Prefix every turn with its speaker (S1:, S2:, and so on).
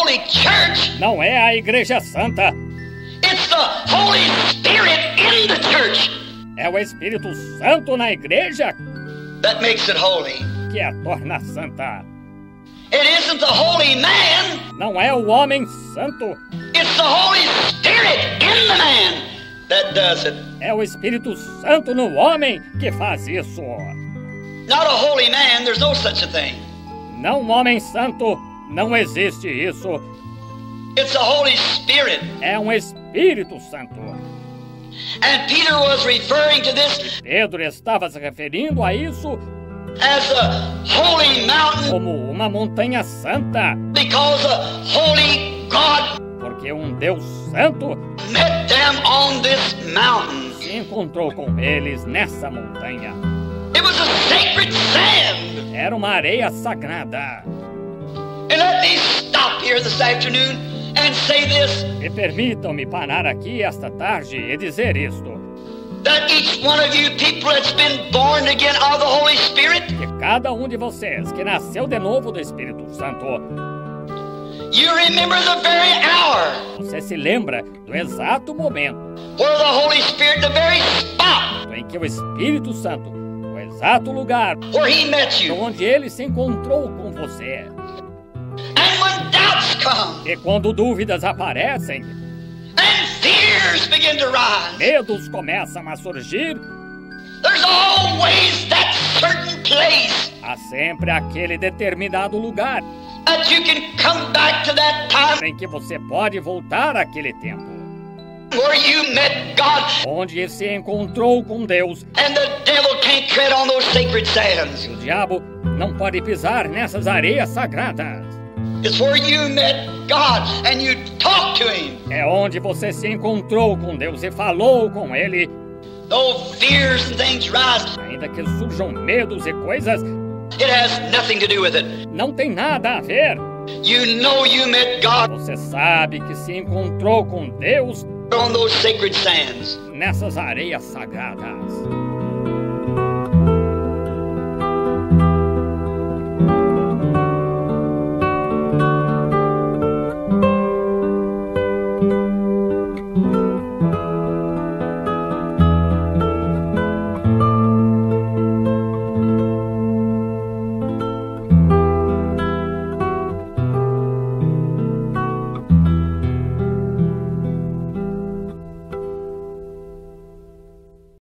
S1: holy church.
S2: Não é a Igreja Santa.
S1: It's the Holy Spirit in the church
S2: É o Espírito Santo na Igreja
S1: that makes it holy.
S2: que a torna santa.
S1: It isn't the holy man.
S2: Não é o homem santo.
S1: It's the Holy Spirit in the man that does it.
S2: É o Espírito Santo no homem que faz isso.
S1: Not a holy man. There's no such a thing.
S2: Não um homem santo. Não existe isso.
S1: It's the Holy Spirit.
S2: É um Espírito Santo.
S1: And Peter was referring to this
S2: Pedro estava se referindo a isso
S1: as a holy mountain
S2: como uma montanha santa,
S1: because a holy God
S2: porque um Deus santo
S1: met them on this mountain.
S2: se encontrou com eles nessa montanha.
S1: It was a sacred sand.
S2: Era uma areia sagrada.
S1: And let me stop here this afternoon and say this,
S2: E permitam-me parar aqui esta tarde e dizer isto:
S1: that each one of you people that's been born again of the Holy Spirit,
S2: que cada um de vocês que nasceu de novo do Espírito Santo,
S1: you remember the very hour
S2: você se lembra do exato momento
S1: where the Holy Spirit, the very spot
S2: em que o Espírito Santo, o exato lugar
S1: where He met you.
S2: onde ele se encontrou com você.
S1: And when doubts come
S2: E quando dúvidas aparecem,
S1: and fears begin to rise,
S2: medos começam a surgir,
S1: there's always that certain place
S2: há sempre aquele determinado lugar
S1: that you can come back to, that time
S2: em que você pode voltar àquele tempo,
S1: where you met God
S2: onde se encontrou com Deus.
S1: and the devil can't tread on those sacred sands.
S2: O diabo não pode pisar nessas areias sagradas.
S1: It's where you met God and you talked to Him.
S2: É onde você se encontrou com Deus e falou com Ele.
S1: Though fears and things rise,
S2: Ainda que surjam medos e coisas,
S1: it has nothing to do with it.
S2: não tem nada a ver.
S1: You know you met God
S2: Você sabe que se encontrou com Deus
S1: on those sacred sands.
S2: nessas areias sagradas.